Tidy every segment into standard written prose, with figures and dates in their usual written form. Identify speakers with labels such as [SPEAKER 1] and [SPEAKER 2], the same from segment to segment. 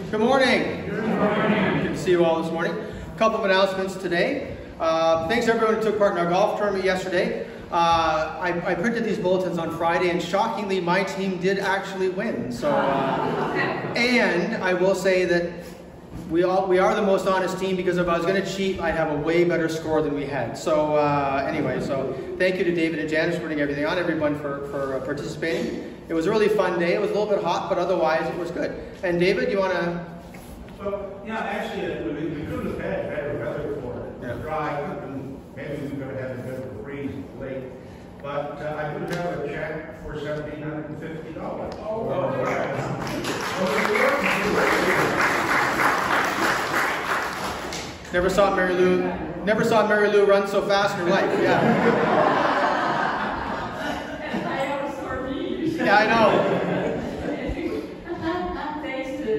[SPEAKER 1] Good morning. Good morning. Good to see you all this morning. A couple of announcements today. Thanks everyone who took part in our golf tournament yesterday. I printed these bulletins on Friday, and shockingly, my team did actually win. So, and I will say that we are the most honest team, because if I was going to cheat, I'd have a way better score than we had. So anyway, so thank you to David and Janice for putting everything on, everyone for participating. It was a really fun day. It was a little bit hot, but otherwise it was good. And David, you want to?
[SPEAKER 2] Well, yeah, actually, we could have had better weather for it. It was dry, and maybe we could have had a bit of a freeze late. But I could have a check for $1,750.
[SPEAKER 1] Never saw Mary Lou run so fast in her life. Yeah. Yeah, I know.
[SPEAKER 3] Thanks to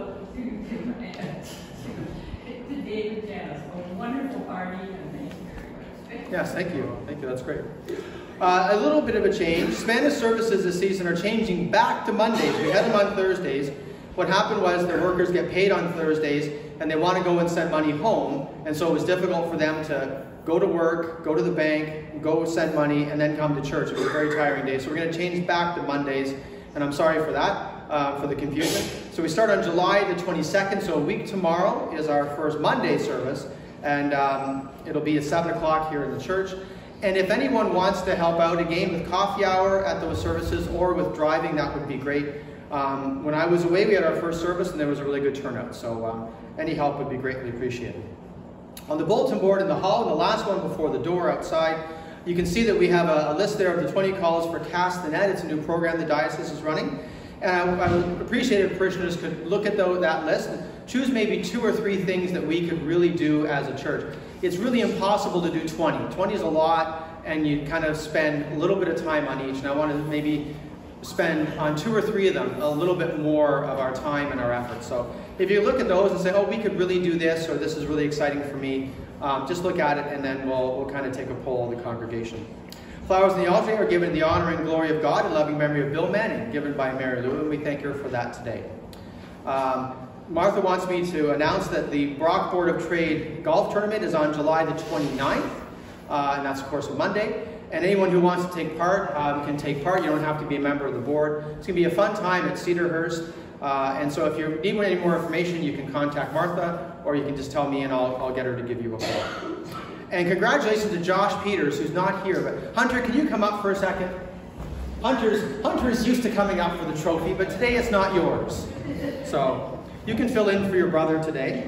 [SPEAKER 3] David and Janice. A wonderful party, and thank you very much.
[SPEAKER 1] Yes, thank you. Thank you. That's great. A little bit of a change. Spanish services this season are changing back to Mondays. We had them on Thursdays. What happened was their workers get paid on Thursdays, and they want to go and send money home, and so it was difficult for them to go to work, go to the bank, go send money, and then come to church. It was a very tiring day. So we're going to change back to Mondays, and I'm sorry for that, for the confusion. So we start on July the 22nd, so a week tomorrow is our first Monday service, and it'll be at 7 o'clock here in the church. And if anyone wants to help out again with coffee hour at those services or with driving, that would be great. When I was away, we had our first service, and there was a really good turnout, so any help would be greatly appreciated. On the bulletin board in the hall, and the last one before the door outside, you can see that we have a list there of the 20 calls for Cast the Net. It's a new program the diocese is running. And I would appreciate if parishioners could look at that list and choose maybe 2 or 3 things that we could really do as a church. It's really impossible to do 20. 20 is a lot, and you kind of spend a little bit of time on each. And I want to maybe spend on 2 or 3 of them a little bit more of our time and our effort. So if you look at those and say, oh, we could really do this, or this is really exciting for me, just look at it, and then we'll kind of take a poll of the congregation. Flowers in the altar are given in the honor and glory of God in loving memory of Bill Manning, given by Mary Lou, and we thank her for that today. Martha wants me to announce that the Brock Board of Trade golf tournament is on July the 29th, and that's of course a Monday. And anyone who wants to take part can take part. You don't have to be a member of the board. It's going to be a fun time at Cedarhurst. And so if you need any more information, you can contact Martha, or you can just tell me, and I'll get her to give you a call. And congratulations to Josh Peters, who's not here. But Hunter, can you come up for a second? Hunter's used to coming up for the trophy, but today it's not yours. So you can fill in for your brother today.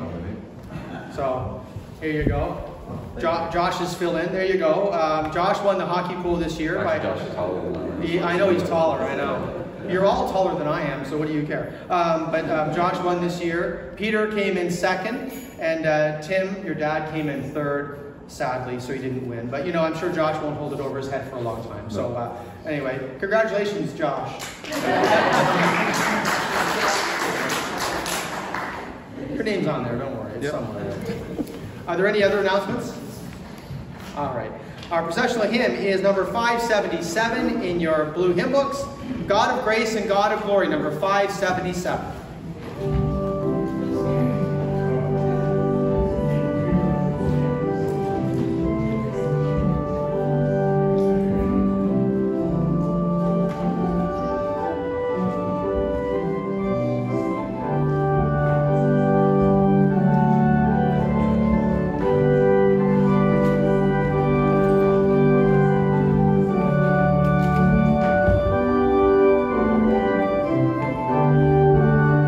[SPEAKER 1] So here you go. Josh's fill in. There you go. Josh won the hockey pool this year.
[SPEAKER 4] Josh is taller than I am.
[SPEAKER 1] I know he's taller. I know. You're all taller than I am, so what do you care? But Josh won this year. Peter came in second, and Tim, your dad, came in third, sadly, so he didn't win. But, you know, I'm sure Josh won't hold it over his head for a long time. So, anyway, congratulations, Josh. Your name's on there, don't worry. It's somewhere. Are there any other announcements? All right. Our processional hymn is number 577 in your blue hymn books. God of Grace and God of Glory, number 577.
[SPEAKER 5] Thank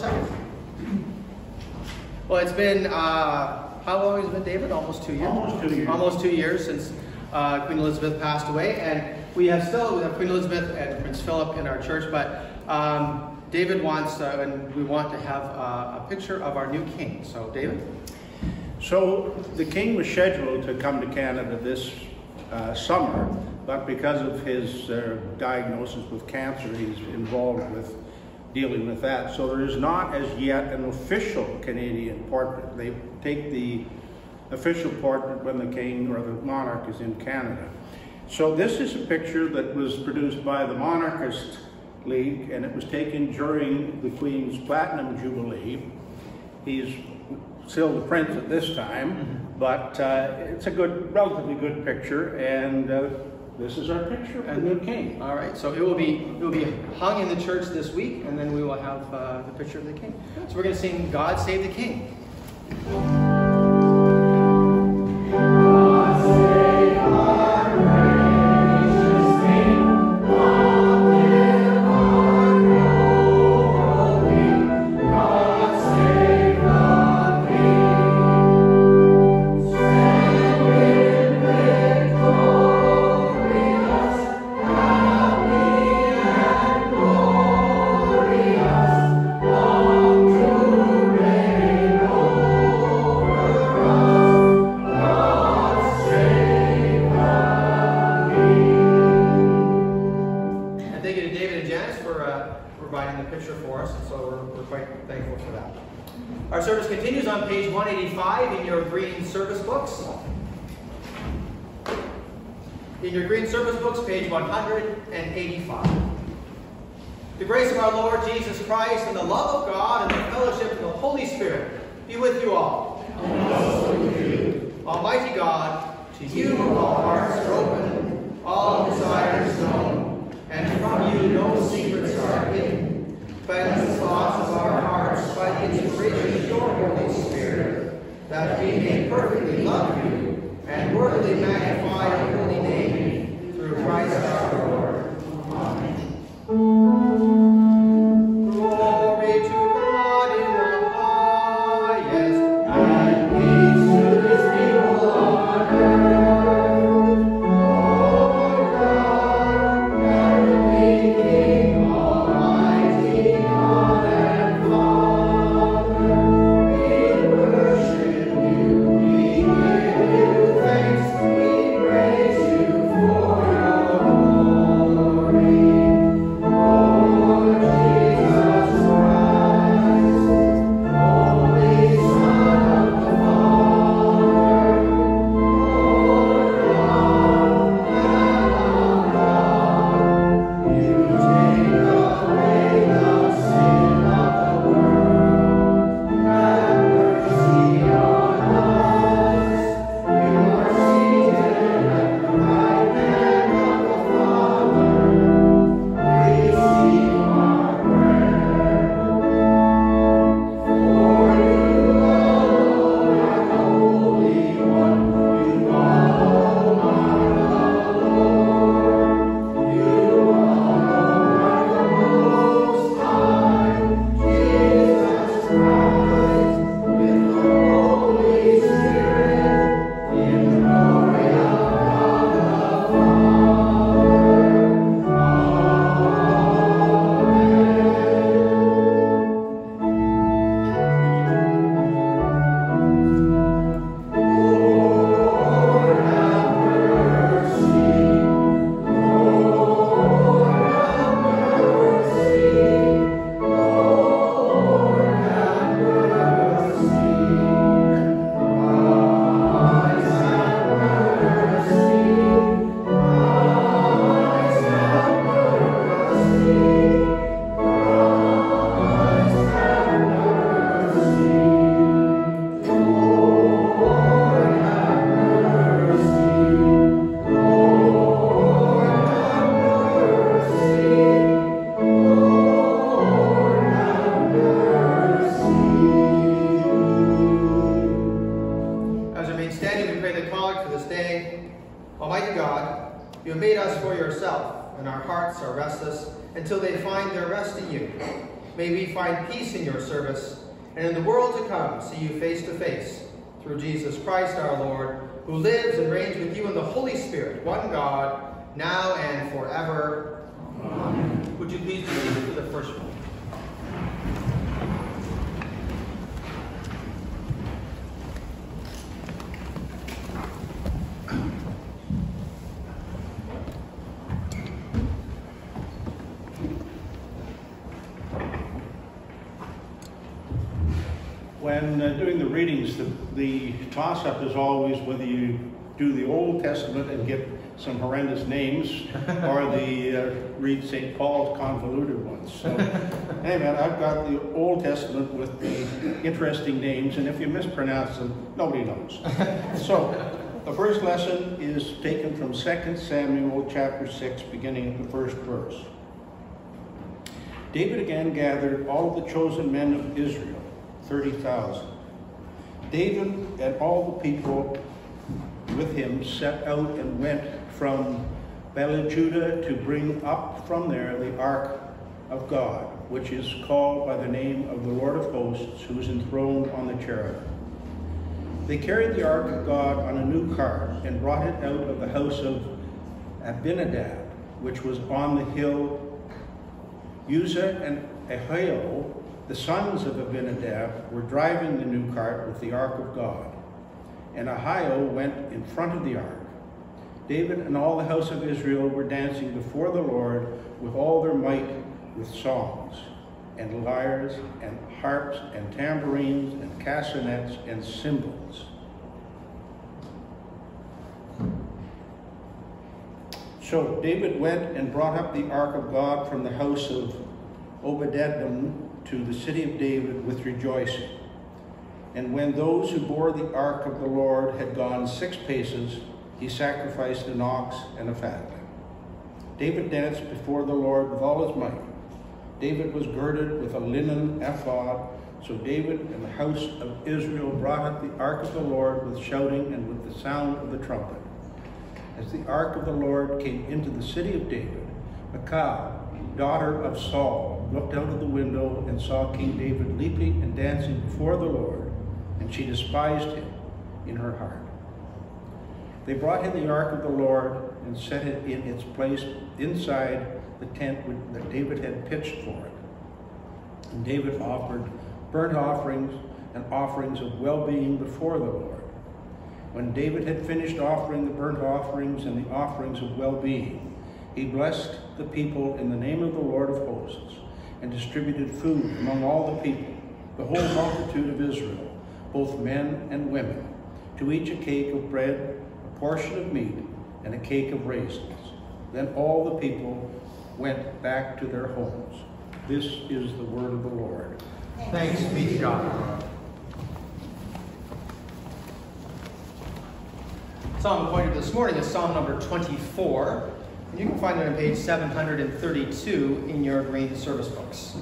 [SPEAKER 1] second? Well, it's been, how long has it been, David? Almost 2 years?
[SPEAKER 2] Almost 2 years.
[SPEAKER 1] Almost 2 years since Queen Elizabeth passed away. And we have Queen Elizabeth and Prince Philip in our church, but David wants, and we want to have a picture of our new king. So, David?
[SPEAKER 2] So the king was scheduled to come to Canada this summer, but because of his diagnosis with cancer, he's involved with dealing with that. So there is not as yet an official Canadian portrait. They take the official portrait when the king or the monarch is in Canada. So this is a picture that was produced by the Monarchist League, and it was taken during the Queen's Platinum Jubilee. He's still the prince at this time, but it's a relatively good picture, and this is our picture of the new king.
[SPEAKER 1] All right, so it will be hung in the church this week, and then we will have the picture of the king. So we're going to sing "God Save the King." Our service continues on page 185 in your green service books. In your green service books, page 185. The grace of our Lord Jesus Christ and the love of God and the fellowship of the Holy Spirit be with you all.
[SPEAKER 5] And also with you.
[SPEAKER 1] Almighty God, to you all hearts are open, all desires known, and from you no secrets are hidden. Cleanse the thoughts of our hearts by the inspiration of your Holy Spirit, that we may perfectly love you and worthily magnify your holy name through Christ our Lord. Amen. Glory to God in the highest, and peace to his people on earth. Lord God, heavenly King, almighty God and Father, we worship you, we give you thanks, we praise you for your glory. Lord Jesus Christ, Holy Son of the Father, Lord God, Lamb of God, you take away the sin of the world. Have mercy on us. You are seated at the right hand of the Father. Receive our prayer. For you alone are the Holy One. You alone are the Lord. You alone are the Most High, Jesus Christ, with the Holy Spirit, in the glory of God the Father. Lord, have mercy. Lord, have mercy. Lord, have mercy. Christ, have mercy. Christ, have mercy. Christ, have mercy. Lord, have mercy. Lord, have mercy. Lord, have mercy. As we remain standing, we pray the collect for this day. Almighty God, you have made us for yourself, and our hearts are restless until they find their rest in you. may we find peace in your service, and in the world to come see you face to face, through Jesus Christ our Lord, who lives and reigns with you in the Holy Spirit, one God, now and forever. Amen. Would you please read to the first one?
[SPEAKER 2] When doing the readings, the toss-up is always whether you do the Old Testament and get some horrendous names or read St. Paul's convoluted ones. So, hey man, I've got the Old Testament with the interesting names, and if you mispronounce them, nobody knows. So, the first lesson is taken from 2 Samuel chapter 6, beginning at the first verse. David again gathered all the chosen men of Israel, 30,000. David and all the people with him set out and went from Judah to bring up from there the ark of God, which is called by the name of the Lord of hosts, who is enthroned on the cherubim. They carried the ark of God on a new cart and brought it out of the house of Abinadab, which was on the hill. Uzzah and Ahio, the sons of Abinadab, were driving the new cart with the ark of God, and Ahio went in front of the ark. David and all the house of Israel were dancing before the Lord with all their might, with songs, and lyres, and harps, and tambourines, and castanets, and cymbals. So David went and brought up the ark of God from the house of Obed-Edom to the city of David with rejoicing. And when those who bore the ark of the Lord had gone 6 paces, he sacrificed an ox and a fatling. David danced before the Lord with all his might. David was girded with a linen ephod. So David and the house of Israel brought up the ark of the Lord with shouting and with the sound of the trumpet. As the ark of the Lord came into the city of David, Michal, daughter of Saul, looked out of the window and saw King David leaping and dancing before the Lord, and she despised him in her heart. They brought him the ark of the Lord and set it in its place inside the tent that David had pitched for it. And David offered burnt offerings and offerings of well-being before the Lord. When David had finished offering the burnt offerings and the offerings of well-being, he blessed the people in the name of the Lord of hosts, and distributed food among all the people, the whole multitude of Israel, both men and women, to each a cake of bread, a portion of meat, and a cake of raisins. Then all the people went back to their homes. This is the word of the Lord.
[SPEAKER 1] Thanks be to God. Psalm appointed this morning is Psalm number 24. And you can find it on page 732 in your green service books.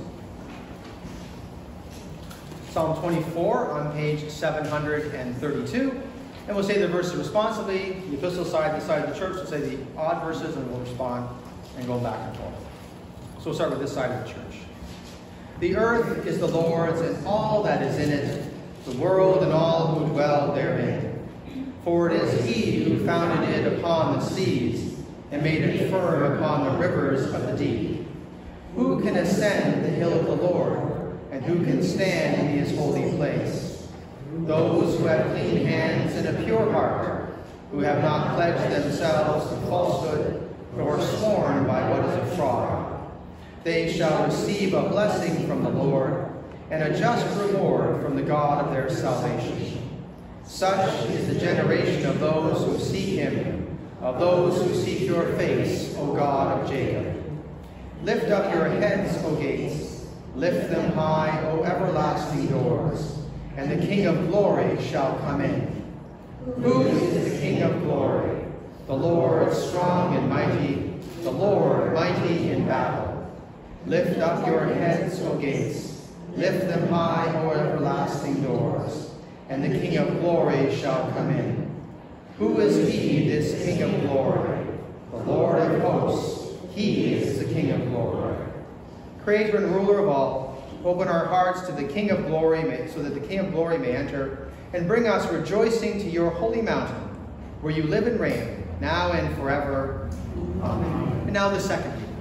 [SPEAKER 1] Psalm 24 on page 732. And we'll say the verses responsibly. The epistle side, the side of the church, will say the odd verses, and we'll respond and go back and forth. So we'll start with this side of the church. The earth is the Lord's and all that is in it, the world and all who dwell therein. For it is he who founded it upon the seas and made it firm upon the rivers of the deep. Who can ascend the hill of the Lord, and who can stand in his holy place? Those who have clean hands and a pure heart, who have not pledged themselves to falsehood, nor sworn by what is a fraud. They shall receive a blessing from the Lord, and a just reward from the God of their salvation. Such is the generation of those who seek him, of those who seek your face, O God of Jacob. Lift up your heads, O gates. Lift them high, O everlasting doors, and the King of glory shall come in. Who is the King of glory? The Lord strong and mighty, the Lord mighty in battle. Lift up your heads, O gates. Lift them high, O everlasting doors, and the King of glory shall come in. Who is he, this King of glory? The Lord of hosts. He is the King of glory. Creator and ruler of all, Open our hearts to the King of Glory, so that the King of Glory may enter, and bring us rejoicing to your holy mountain, where you live and reign, now and forever. Amen. And now the second reading.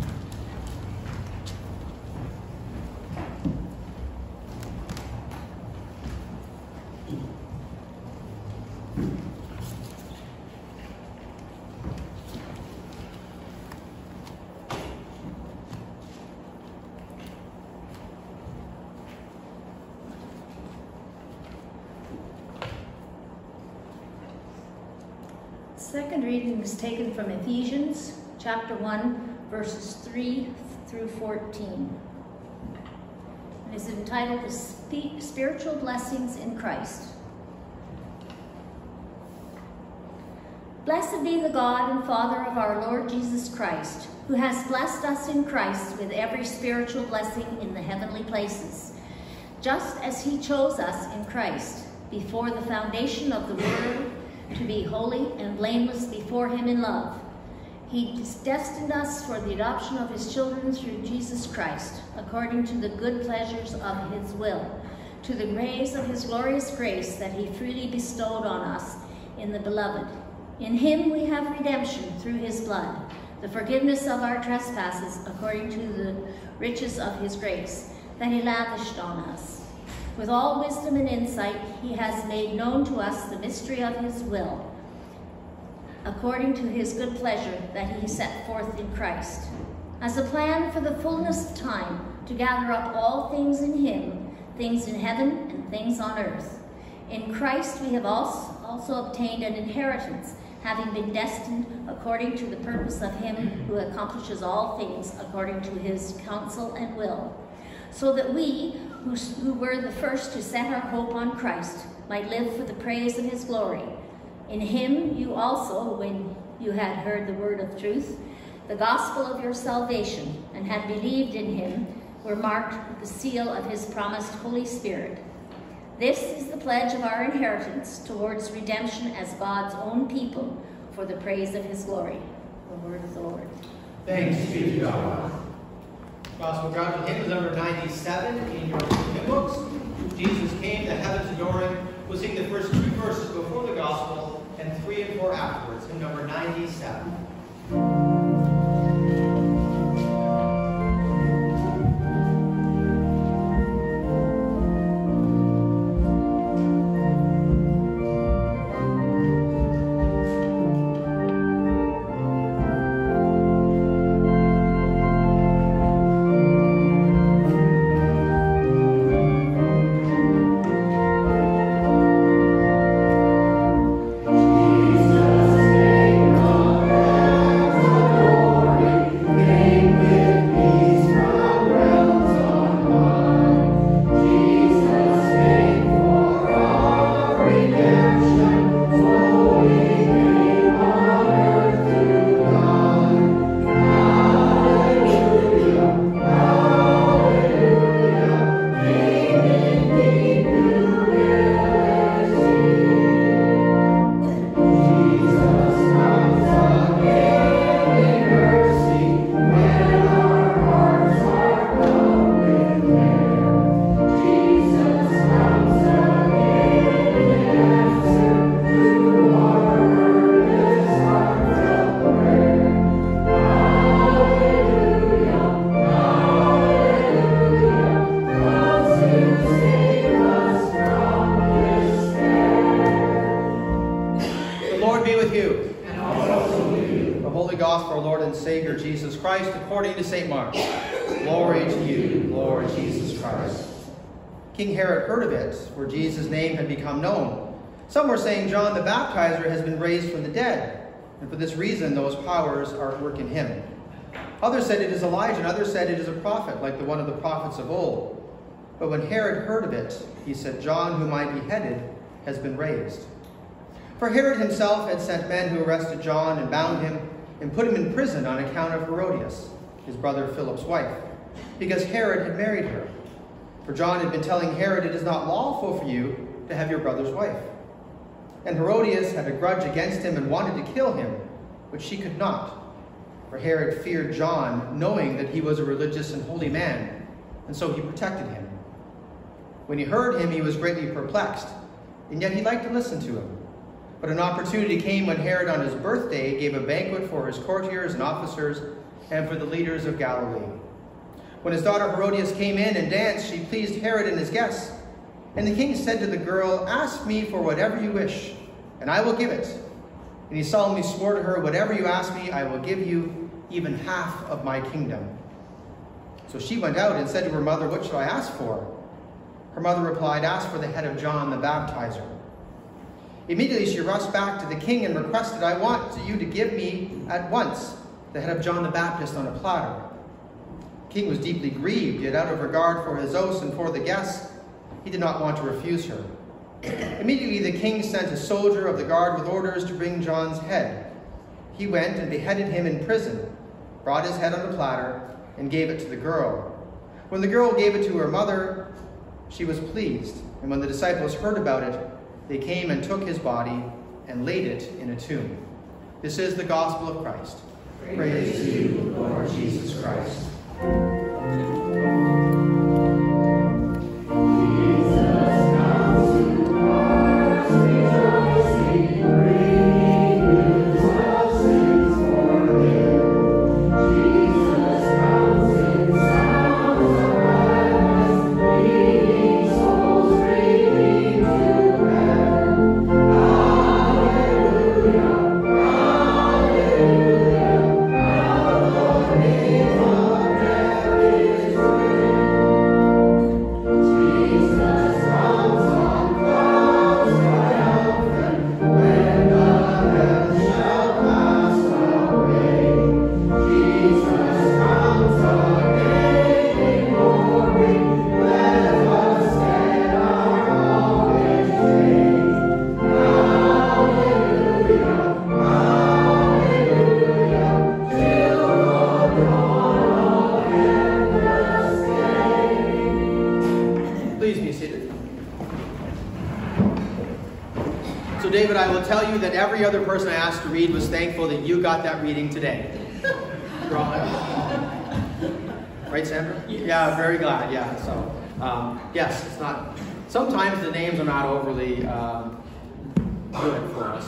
[SPEAKER 6] Second reading is taken from Ephesians chapter 1, verses 3 through 14. It is entitled The Spiritual Blessings in Christ. Blessed be the God and Father of our Lord Jesus Christ, who has blessed us in Christ with every spiritual blessing in the heavenly places, just as he chose us in Christ before the foundation of the world, to be holy and blameless before him in love. He destined us for the adoption of his children through Jesus Christ, according to the good pleasures of his will, to the praise of his glorious grace that he freely bestowed on us in the beloved. In him we have redemption through his blood, the forgiveness of our trespasses, according to the riches of his grace that he lavished on us. With all wisdom and insight, he has made known to us the mystery of his will, according to his good pleasure that he set forth in Christ, as a plan for the fullness of time, to gather up all things in him, things in heaven and things on earth. In Christ we have also obtained an inheritance, having been destined according to the purpose of him who accomplishes all things according to his counsel and will, so that we, who were the first to set our hope on Christ, might live for the praise of his glory. In him you also, when you had heard the word of truth, the gospel of your salvation, and had believed in him, were marked with the seal of his promised Holy Spirit. This is the pledge of our inheritance towards redemption as God's own people, for the praise of his glory. The word of the Lord.
[SPEAKER 1] Thanks be to God. Gospel grounded hymn is number 97 in your hymn books. Jesus came, the heavens adoring. We'll sing the first 2 verses before the gospel and 3 and 4 afterwards. Hymn number 97. King Herod heard of it, for Jesus' name had become known. Some were saying John the Baptizer has been raised from the dead, and for this reason those powers are at work in him. Others said it is Elijah, and others said it is a prophet, like the one of the prophets of old. But when Herod heard of it, he said, John, whom I beheaded, has been raised. For Herod himself had sent men who arrested John and bound him and put him in prison on account of Herodias, his brother Philip's wife, because Herod had married her. For John had been telling Herod, it is not lawful for you to have your brother's wife. And Herodias had a grudge against him and wanted to kill him, but she could not. For Herod feared John, knowing that he was a religious and holy man. and so he protected him. When he heard him, he was greatly perplexed, and yet he liked to listen to him. But an opportunity came when Herod on his birthday gave a banquet for his courtiers and officers and for the leaders of Galilee. When his daughter Herodias came in and danced, she pleased Herod and his guests. And the king said to the girl, "Ask me for whatever you wish, and I will give it." And he solemnly swore to her, "Whatever you ask me, I will give you, even half of my kingdom." So she went out and said to her mother, "What shall I ask for?" Her mother replied, "Ask for the head of John the Baptizer." Immediately she rushed back to the king and requested, "I want you to give me at once the head of John the Baptist on a platter." The king was deeply grieved, yet out of regard for his oaths and for the guests, he did not want to refuse her. Immediately the king sent a soldier of the guard with orders to bring John's head. He went and beheaded him in prison, brought his head on a platter, and gave it to the girl. When the girl gave it to her mother, she was pleased. And when the disciples heard about it, they came and took his body and laid it in a tomb. This is the gospel of Christ.
[SPEAKER 5] Praise to you, Lord Jesus Christ.
[SPEAKER 1] David, I will tell you that every other person I asked to read was thankful that you got that reading today. Right, Sandra? Yes. Yeah, very glad. Yeah. So, yes, it's not. Sometimes the names are not overly good for us.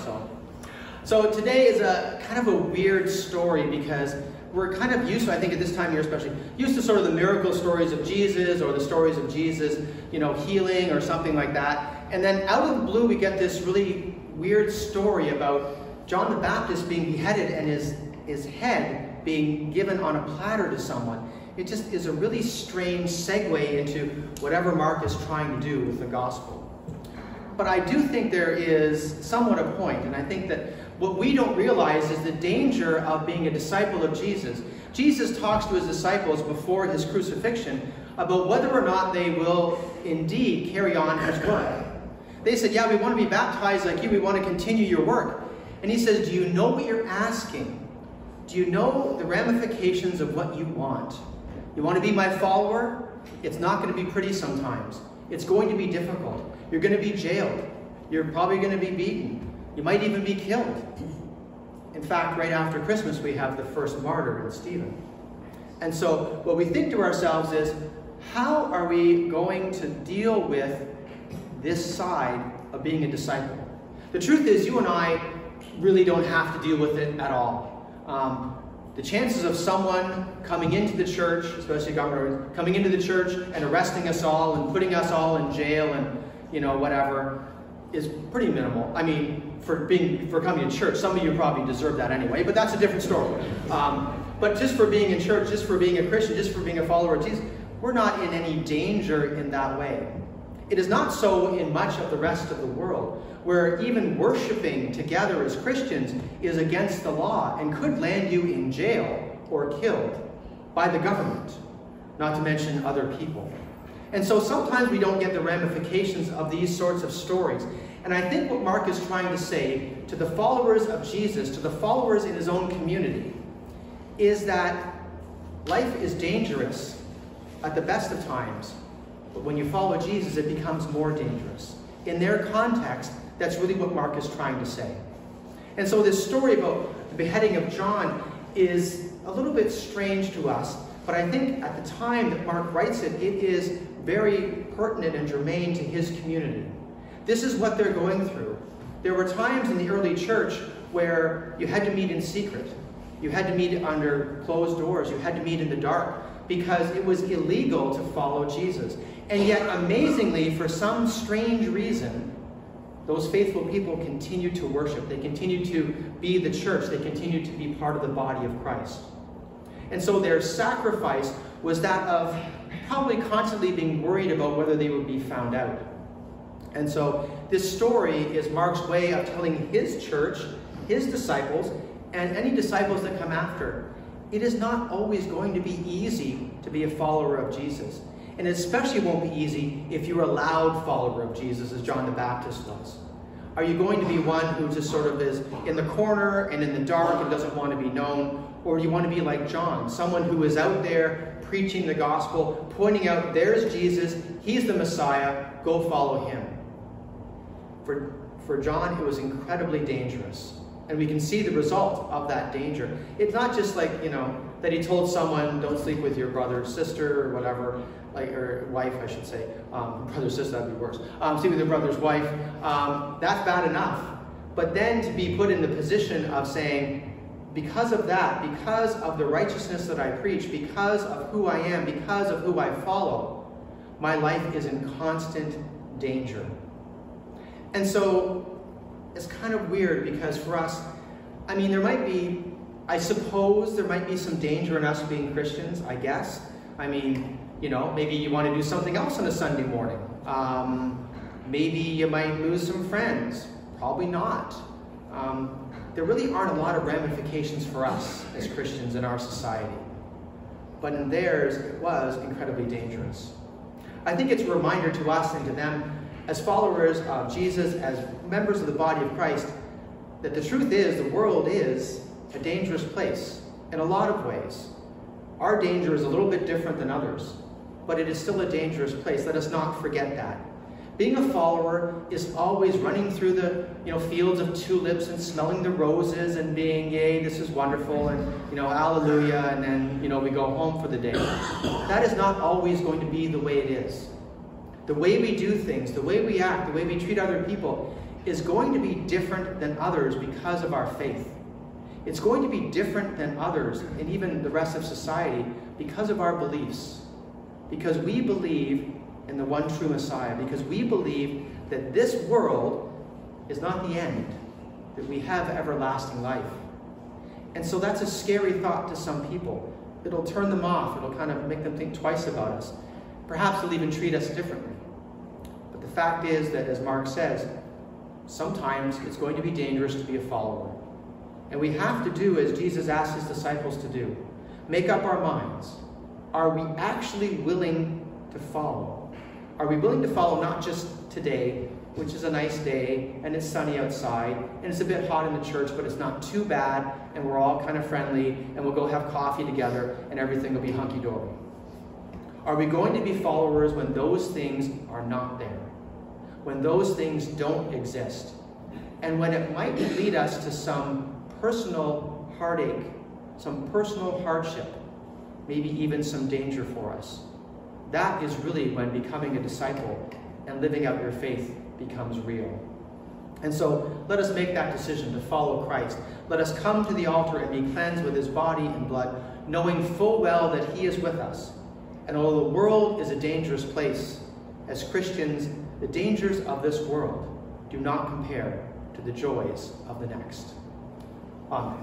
[SPEAKER 1] So today is a kind of a weird story because we're kind of used to, I think at this time of year especially, used to sort of the miracle stories of Jesus or the stories of Jesus, you know, healing or something like that. And then out of the blue, we get this really weird story about John the Baptist being beheaded and his head being given on a platter to someone. It just is a really strange segue into whatever Mark is trying to do with the gospel. But I do think there is somewhat a point, and I think that what we don't realize is the danger of being a disciple of Jesus. Jesus talks to his disciples before his crucifixion about whether or not they will indeed carry on his work. They said, yeah, we want to be baptized like you. We want to continue your work. And he says, do you know what you're asking? Do you know the ramifications of what you want? You want to be my follower? It's not going to be pretty sometimes. It's going to be difficult. You're going to be jailed. You're probably going to be beaten. You might even be killed. In fact, right after Christmas, we have the first martyr in Stephen. And so what we think to ourselves is, how are we going to deal with this side of being a disciple? The truth is, you and I really don't have to deal with it at all. The chances of someone coming into the church, especially government, coming into the church and arresting us all and putting us all in jail and, you know, whatever, is pretty minimal. I mean, for coming to church, some of you probably deserve that anyway, but that's a different story. But just for being in church, just for being a Christian, just for being a follower of Jesus, we're not in any danger in that way. It is not so in much of the rest of the world, where even worshiping together as Christians is against the law and could land you in jail or killed by the government, not to mention other people. And so sometimes we don't get the ramifications of these sorts of stories. And I think what Mark is trying to say to the followers of Jesus, to the followers in his own community, is that life is dangerous at the best of times. But when you follow Jesus, it becomes more dangerous. In their context, that's really what Mark is trying to say. And so this story about the beheading of John is a little bit strange to us But I think at the time that Mark writes it, it is very pertinent and germane to his community. This is what they're going through. There were times in the early church where you had to meet in secret. You had to meet under closed doors. You had to meet in the dark because it was illegal to follow Jesus. And yet, amazingly, for some strange reason, those faithful people continued to worship. They continued to be the church. They continued to be part of the body of Christ. And so their sacrifice was that of probably constantly being worried about whether they would be found out. And so this story is Mark's way of telling his church, his disciples, and any disciples that come after, it is not always going to be easy to be a follower of Jesus. And it especially won't be easy if you're a loud follower of Jesus, as John the Baptist was. Are you going to be one who just sort of is in the corner and in the dark and doesn't want to be known? Or do you want to be like John, someone who is out there preaching the gospel, pointing out, there's Jesus, he's the Messiah, go follow him. For John, it was incredibly dangerous. And we can see the result of that danger. It's not just like, that he told someone, don't sleep with your brother or sister or whatever, or wife, I should say. Brother or sister, that'd be worse. Sleep with your brother's wife. That's bad enough. But then to be put in the position of saying, because of that, because of the righteousness that I preach, because of who I am, because of who I follow, my life is in constant danger. And so it's kind of weird because for us, there might be, I suppose there might be some danger in us being Christians, I guess. Maybe you want to do something else on a Sunday morning. Maybe you might lose some friends. Probably not. There really aren't a lot of ramifications for us as Christians in our society. But in theirs, it was incredibly dangerous. I think it's a reminder to us and to them, as followers of Jesus, as members of the body of Christ, that the truth is the world is a dangerous place in a lot of ways. Our danger is a little bit different than others, but it is still a dangerous place. Let us not forget that. Being a follower is always running through the fields of tulips and smelling the roses and being, yay, this is wonderful, and hallelujah, and then we go home for the day. That is not always going to be the way it is. The way we do things, the way we act, the way we treat other people is going to be different than others because of our faith. It's going to be different than others and even the rest of society because of our beliefs. Because we believe in the one true Messiah. Because we believe that this world is not the end. That we have everlasting life. And so that's a scary thought to some people. It'll turn them off. It'll kind of make them think twice about us. Perhaps they'll even treat us differently. But the fact is that, as Mark says, sometimes it's going to be dangerous to be a follower. And we have to do as Jesus asked his disciples to do. Make up our minds. Are we actually willing to follow? Are we willing to follow not just today, which is a nice day, and it's sunny outside, and it's a bit hot in the church, but it's not too bad, and we're all kind of friendly, and we'll go have coffee together, and everything will be hunky-dory? Are we going to be followers when those things are not there? When those things don't exist? And when it might lead us to some personal heartache, some personal hardship, maybe even some danger for us? That is really when becoming a disciple and living out your faith becomes real. And so let us make that decision to follow Christ. Let us come to the altar and be cleansed with his body and blood, knowing full well that he is with us. And although the world is a dangerous place, as Christians, the dangers of this world do not compare to the joys of the next. Amen.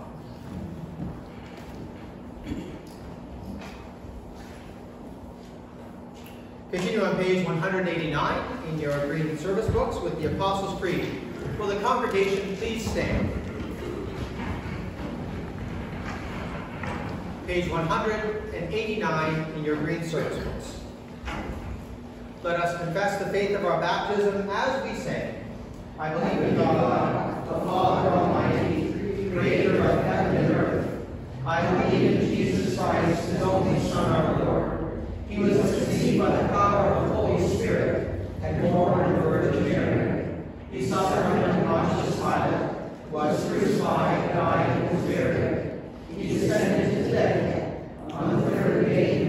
[SPEAKER 1] Continue on page 189 in your green service books with the Apostles' Creed. Will the congregation please stand? Page 189 in your green service books. Let us confess the faith of our baptism as we say, I believe in God, the Father Almighty, creator of heaven and earth. I believe in Jesus Christ, his only Son, our Lord. He was conceived by the power of the Holy Spirit and born of the Virgin Mary. He suffered under Pontius Pilate, was crucified, died, and was buried. He descended to death. On the third day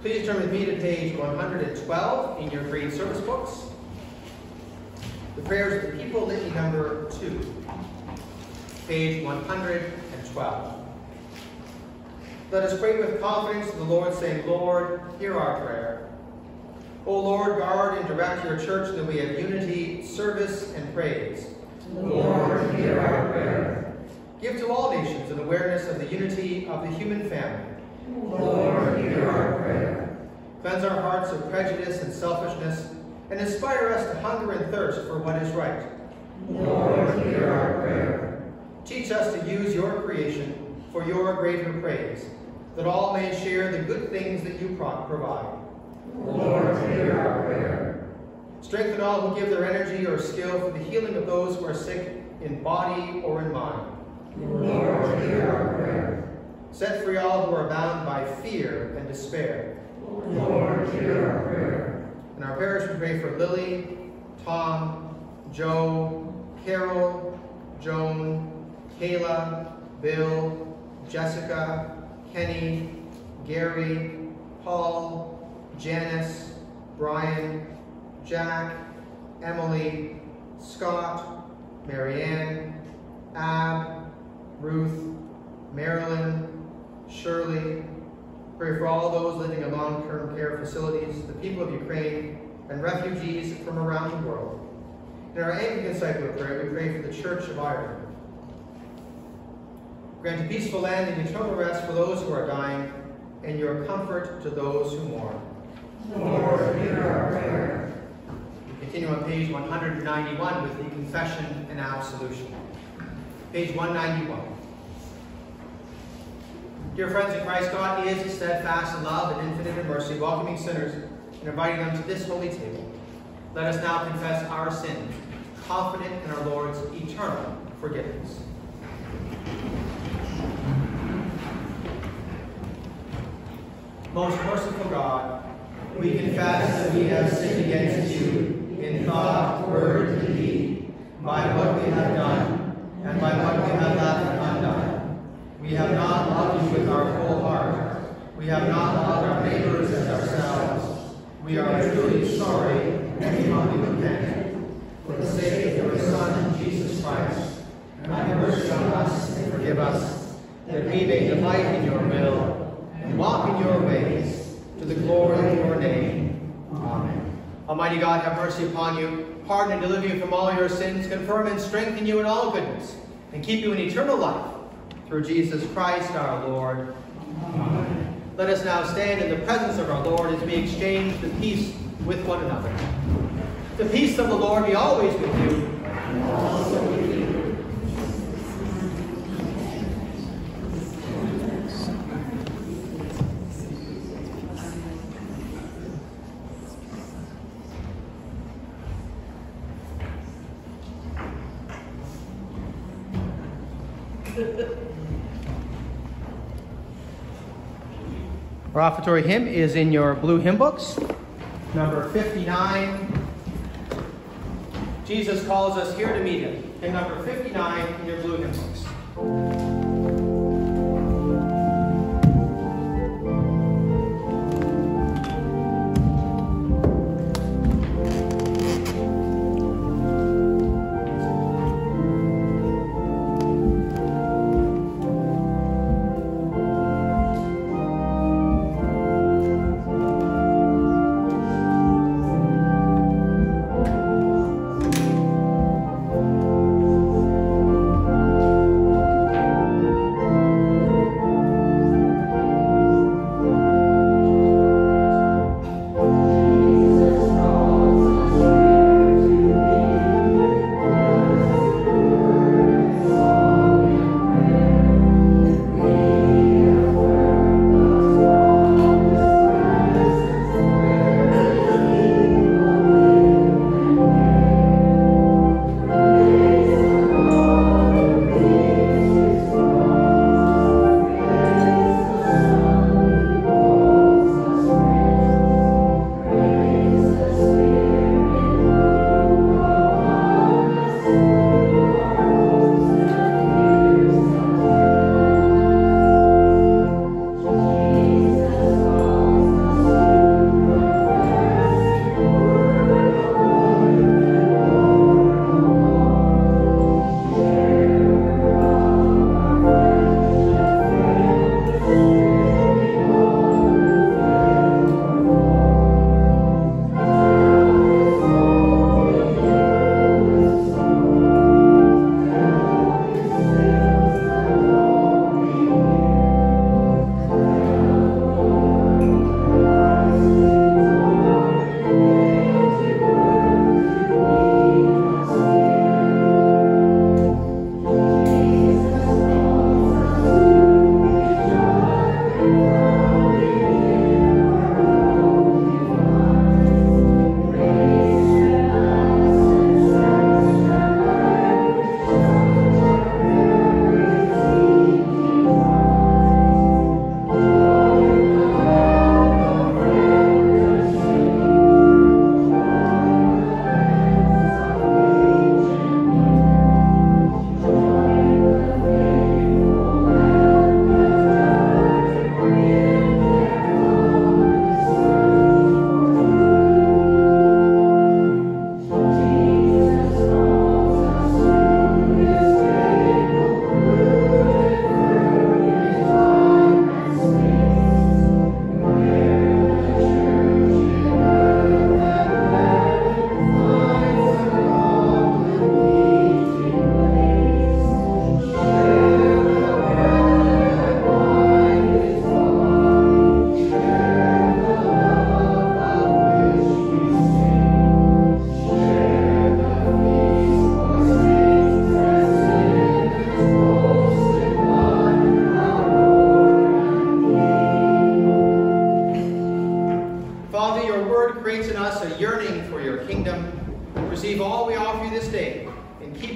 [SPEAKER 1] Please turn with me to page 112 in your grade service books. The prayers of the people, litany number 2. Page 112. Let us pray with confidence to the Lord, saying, Lord, hear our prayer. O Lord, guard and direct your church that we have unity, service, and praise.
[SPEAKER 5] Lord, hear our prayer.
[SPEAKER 1] Give to all nations an awareness of the unity of the human family.
[SPEAKER 5] Lord, hear our prayer.
[SPEAKER 1] Cleanse our hearts of prejudice and selfishness, and inspire us to hunger and thirst for what is right.
[SPEAKER 5] Lord, hear our prayer.
[SPEAKER 1] Teach us to use your creation for your greater praise, that all may share the good things that you provide.
[SPEAKER 5] Lord, hear our prayer.
[SPEAKER 1] Strengthen all who give their energy or skill for the healing of those who are sick in body or in mind.
[SPEAKER 5] Lord, hear our prayer.
[SPEAKER 1] Set free all who are bound by fear and despair.
[SPEAKER 5] Lord, hear our prayer.
[SPEAKER 1] In our parish, we pray for Lily, Tom, Joe, Carol, Joan, Kayla, Bill, Jessica, Kenny, Gary, Paul, Janice, Brian, Jack, Emily, Scott, Marianne, Ab, Ruth, Marilyn, Shirley. Pray for all those living in long-term care facilities, the people of Ukraine, and refugees from around the world. In our Anglican cycle of prayer, we pray for the Church of Ireland. Grant a peaceful land and eternal rest for those who are dying, and your comfort to those who mourn.
[SPEAKER 5] Lord, hear our prayer.
[SPEAKER 1] We continue on page 191 with the Confession and Absolution. Page 191. Dear friends in Christ, God is steadfast in love and infinite in mercy, welcoming sinners and inviting them to this holy table. Let us now confess our sins, confident in our Lord's eternal forgiveness. Most merciful God, we confess that we have sinned against you in thought, word, and deed, by what we have done and by what we have left undone. We have not loved you with our whole heart. We have not loved our neighbors as ourselves. We are truly sorry and we humbly repent. For the sake of your Son, Jesus Christ, have mercy on us and forgive us, that we may delight in your will and walk in your ways, to the glory of your name. Amen. Almighty God, have mercy upon you, pardon and deliver you from all your sins, confirm and strengthen you in all goodness, and keep you in eternal life, through Jesus Christ our Lord. Amen. Let us now stand in the presence of our Lord as we exchange the peace with one another. The peace of the Lord be always with you. And also with you. Our offertory hymn is in your blue hymn books, number 59. Jesus calls us here to meet him. Hymn number 59 in your blue hymn books.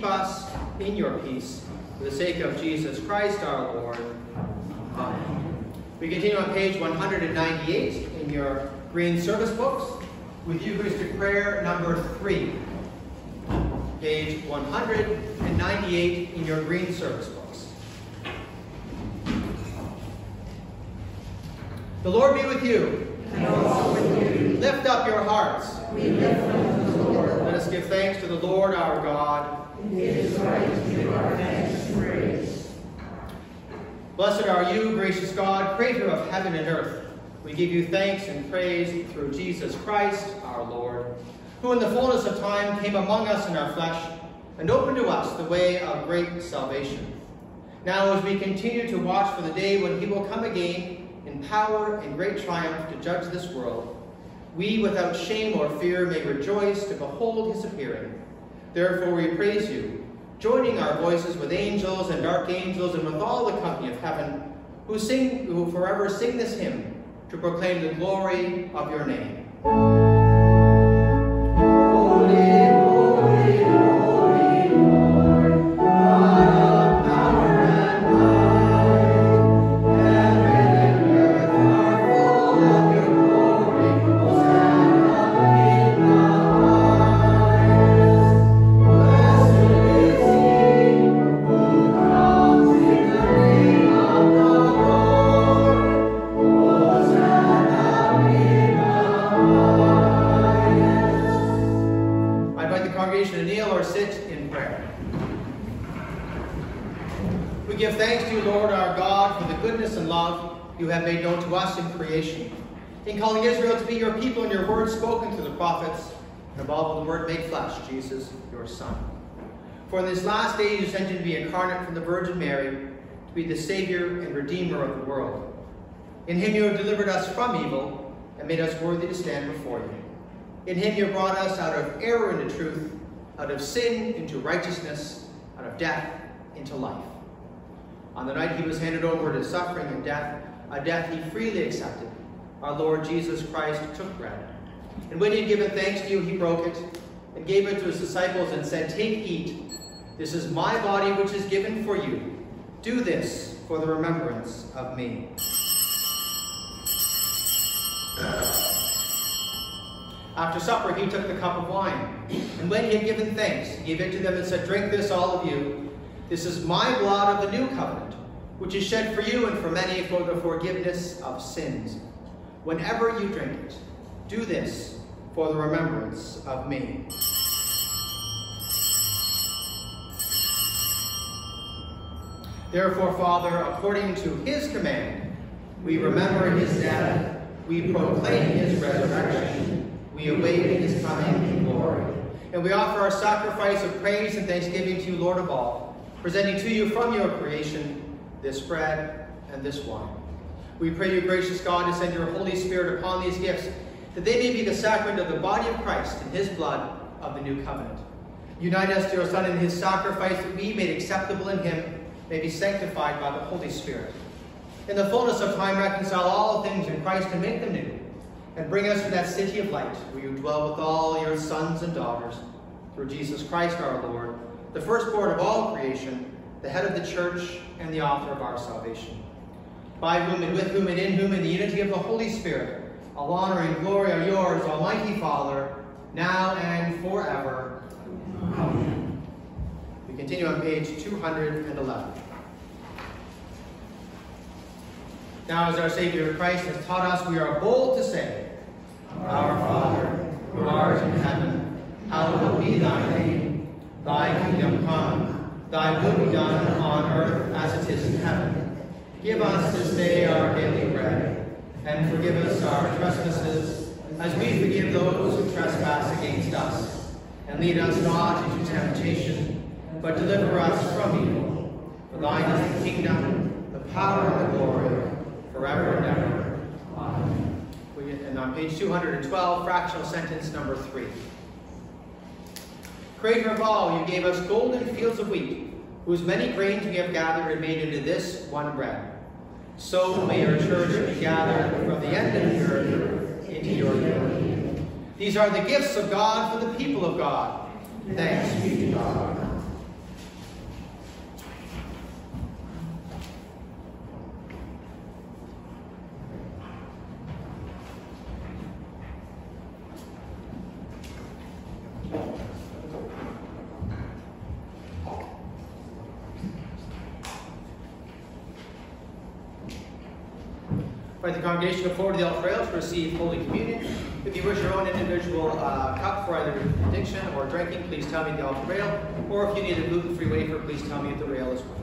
[SPEAKER 1] us in your peace, for the sake of Jesus Christ our Lord. Amen. We continue on page 198 in your green service books with Eucharistic prayer number 3. Page 198 in your green service books. The Lord be with you.
[SPEAKER 5] And also with you.
[SPEAKER 1] Lift up your hearts.
[SPEAKER 5] We lift them to the Lord.
[SPEAKER 1] Let us give thanks to the Lord our God.
[SPEAKER 5] It is right to give our thanks and praise.
[SPEAKER 1] Blessed are you, gracious God, creator of heaven and earth. We give you thanks and praise through Jesus Christ our Lord, who in the fullness of time came among us in our flesh and opened to us the way of great salvation. Now as we continue to watch for the day when he will come again in power and great triumph to judge this world, we without shame or fear may rejoice to behold his appearing. Therefore we praise you, joining our voices with angels and archangels and with all the company of heaven, who forever sing this hymn to proclaim the glory of your name. You have made known to us in creation, in calling Israel to be your people and your word spoken through the prophets, and above the word made flesh, Jesus, your Son. For in this last day you sent him to be incarnate from the Virgin Mary, to be the Savior and Redeemer of the world. In him you have delivered us from evil, and made us worthy to stand before you. In him you brought us out of error into truth, out of sin into righteousness, out of death into life. On the night he was handed over to suffering and death, a death he freely accepted, our Lord Jesus Christ took bread. And when he had given thanks to you, he broke it and gave it to his disciples and said, "Take, eat. This is my body which is given for you. Do this for the remembrance of me." After supper, he took the cup of wine. And when he had given thanks, he gave it to them and said, "Drink this, all of you. This is my blood of the new covenant, which is shed for you and for many for the forgiveness of sins. Whenever you drink it, do this for the remembrance of me." Therefore, Father, according to his command, we remember his death, we proclaim his resurrection, we await his coming in glory. And we offer our sacrifice of praise and thanksgiving to you, Lord of all, presenting to you from your creation this bread and this wine. We pray you, gracious God, to send your Holy Spirit upon these gifts, that they may be the sacrament of the body of Christ and his blood of the new covenant. Unite us to your Son in his sacrifice, that we, made acceptable in him, may be sanctified by the Holy Spirit. In the fullness of time, reconcile all things in Christ and make them new, and bring us to that city of light, where you dwell with all your sons and daughters, through Jesus Christ our Lord, the firstborn of all creation, the head of the church and the author of our salvation. By whom and with whom and in whom in the unity of the Holy Spirit, all honor and glory are yours, Almighty Father, now and forever. Amen. We continue on page 211. Now as our Savior Christ has taught us, we are bold to say, "Our Father, who art in heaven, hallowed be thy name. Thy kingdom come. Thy will be done on earth as it is in heaven. Give us this day our daily bread, and forgive us our trespasses, as we forgive those who trespass against us. And lead us not into temptation, but deliver us from evil. For thine is the kingdom, the power, and the glory, forever and ever. Amen. And on page 212, fractional sentence number 3. Creator of all, you gave us golden fields of wheat, whose many grains we have gathered and made into this one bread. So may your church be gathered from the end of the earth into your kingdom. These are the gifts of God for the people of God. Thanks be to God. Invite the congregation to come forward to the altar rail to receive Holy Communion. If you wish your own individual cup for either addiction or drinking, please tell me at the altar rail. Or if you need a gluten-free wafer, please tell me at the rail as well.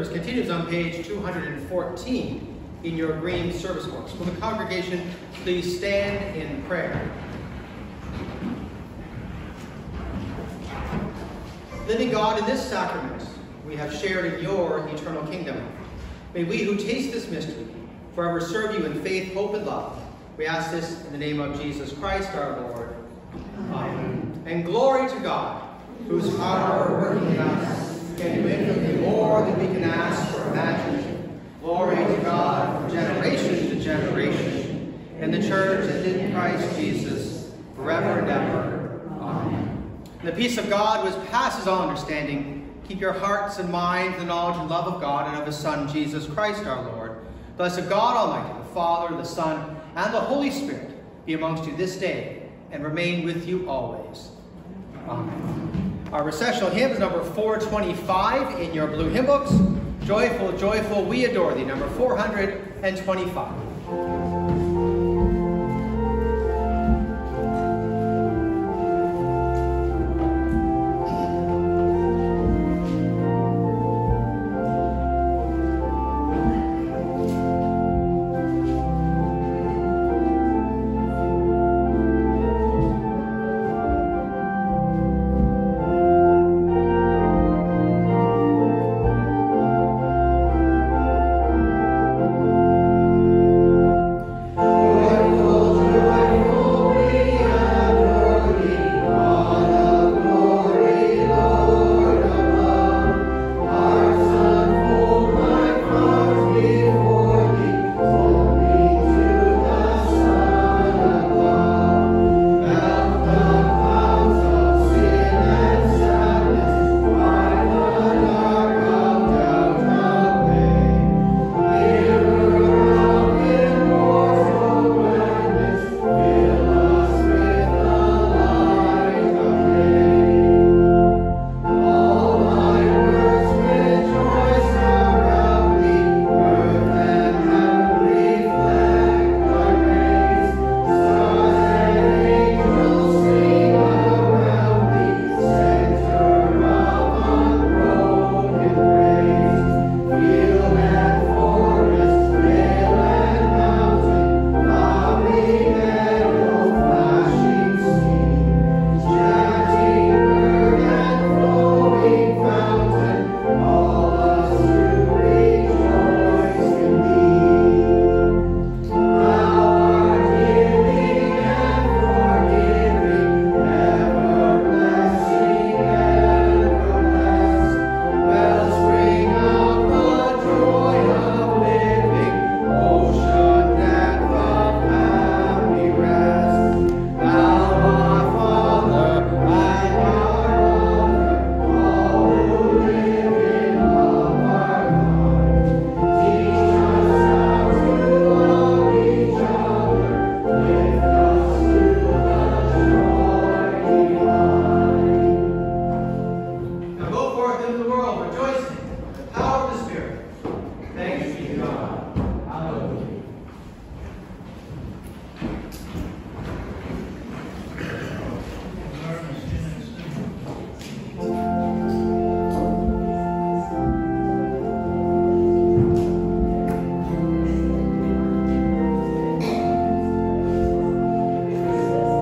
[SPEAKER 1] service continues on page 214 in your green service books. Will the congregation please stand in prayer? Living God, in this sacrament, we have shared in your eternal kingdom. May we who taste this mystery forever serve you in faith, hope, and love. We ask this in the name of Jesus Christ our Lord. Amen. And glory to God, whose power working in us can do infinitely more than we can ask or imagine. Glory to God from generation to generation, in the church and in Christ Jesus, forever and ever. Amen. And the peace of God, which passes all understanding, keep your hearts and minds in the knowledge and love of God and of his Son, Jesus Christ our Lord. Blessed God Almighty, the Father, the Son, and the Holy Spirit be amongst you this day and remain with you always. Amen. Our recessional hymn is number 425 in your blue hymn books. Joyful, joyful, we adore thee, number 425.